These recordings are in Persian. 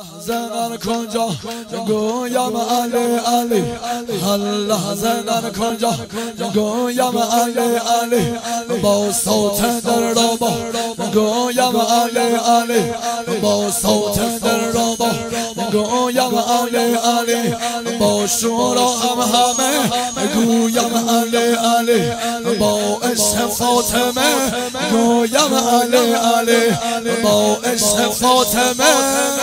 زنان کنجا گویم علی علی الله زنان کنجا گویم علی علی با صوت در ربا گویم علی علی با صوت در ربا گویم علی علی با شورا همه گویم علی علی با عشق فاطمه گویم علی علی با عشق فاطمه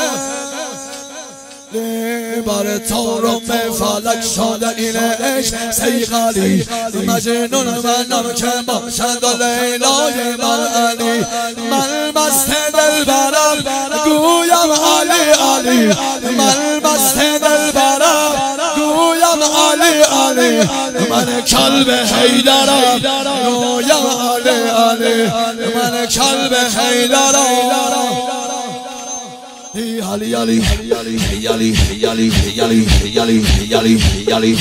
بر تارم فلک شده این عشق سیغالی مجنون منم که باشد و لیلای من علی من مست دلبرم گویم علی علی من مست دلبرم گویم علی علی من کلب حیدرم گویم علی علی من کلب حیدرم علی علی علی علی علی علی علی علی علی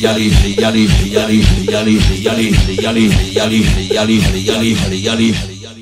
علی